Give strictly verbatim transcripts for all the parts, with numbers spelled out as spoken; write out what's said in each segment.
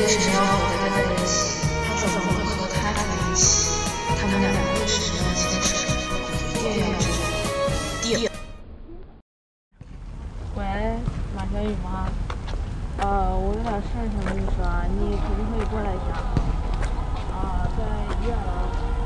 为什么要和他在一起？他说怎么会和他在一起？他们两个为什么要牵手？一定要知道。第二。 喂，马小雨吗？呃，我有点事儿想跟你说啊，你可不可以过来一下？啊，在医院了。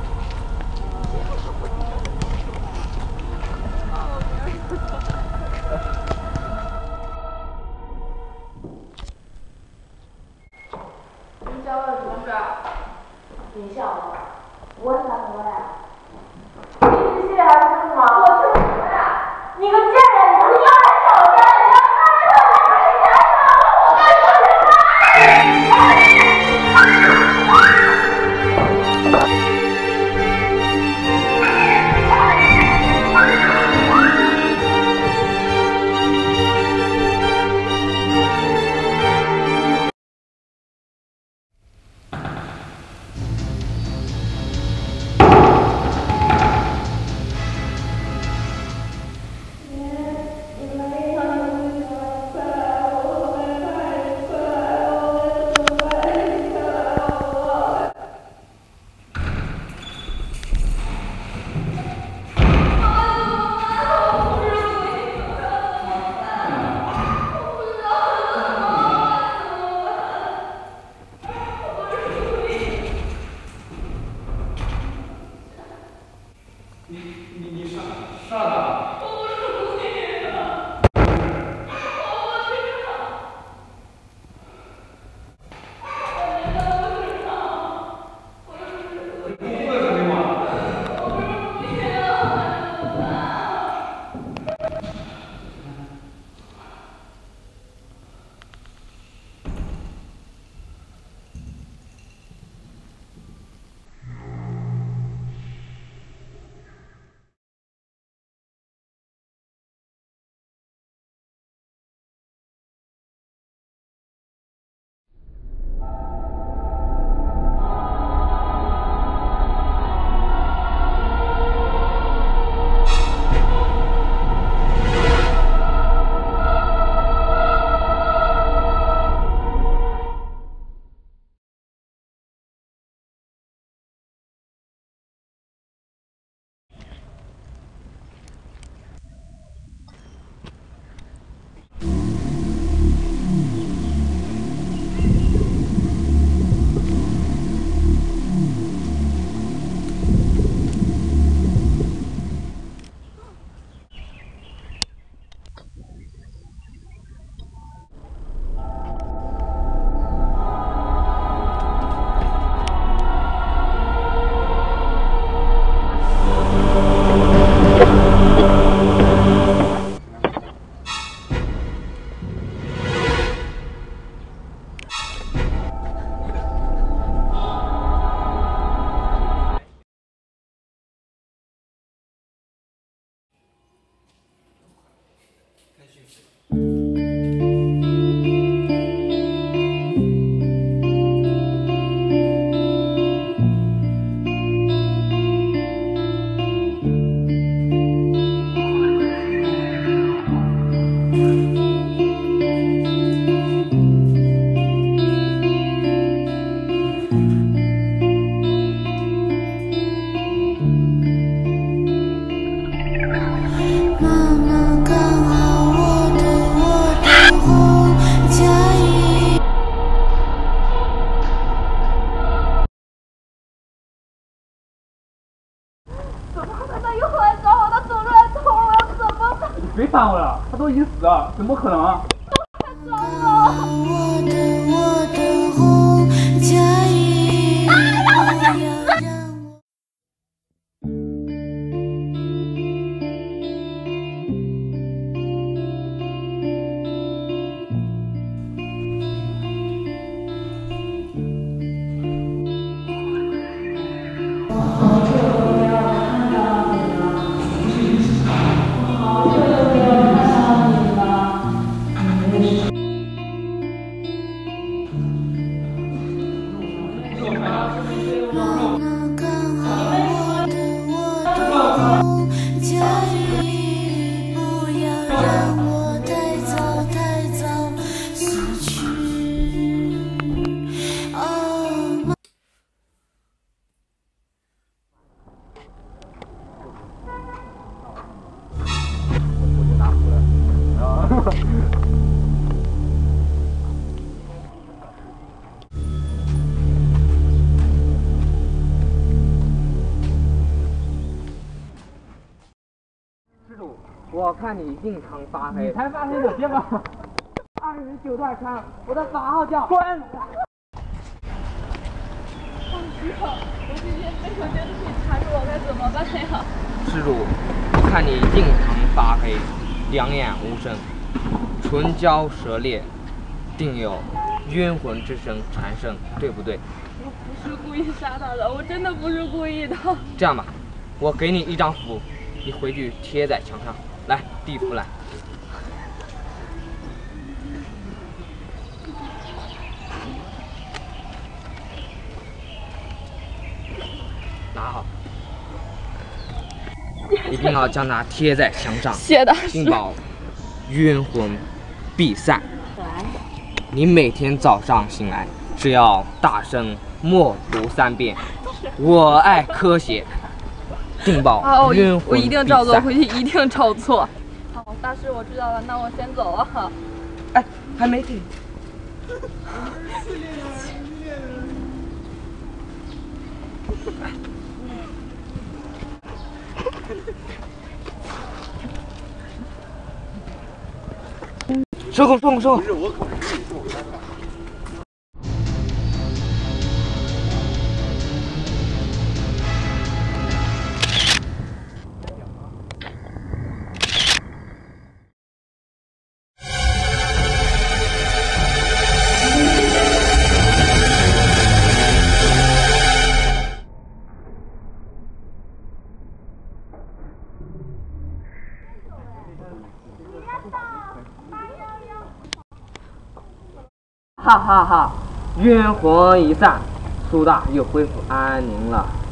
你找我什么事？你笑我？我想什么呀？你是心里还不清楚吗？我清楚什么呀？你个贱人！你要来找我家人，你要来找我家人，你要找我，我跟你说什么？ 别烦我了，他都已经死了，怎么可能啊？ 快找我！我的我的红嫁衣，啊，让我去死！ 施主，我看你印堂发黑。 你才发黑的，别搞！ 二十九段枪，我的法号叫滚！ 师傅，我今天被有奸细缠住，我该怎么办呀？ 施主，我看你印堂发黑，两眼无神，唇焦舌裂，定有冤魂之身缠身，对不对？ 我不是故意杀他的，我真的不是故意的。 这样吧，我给你一张符，你回去贴在墙上。来，地符来。拿好，一定要将它贴在墙上， 谢大师。 并保冤魂必散。你每天早上醒来，只要大声默读三遍“我爱科学”，定保冤魂必散。 我一定照做，回去一定照做。好，大师，我知道了，那我先走了哈。 哎，还没停。收工，收工，收工。哈哈哈！冤魂一散，苏大又恢复安宁了。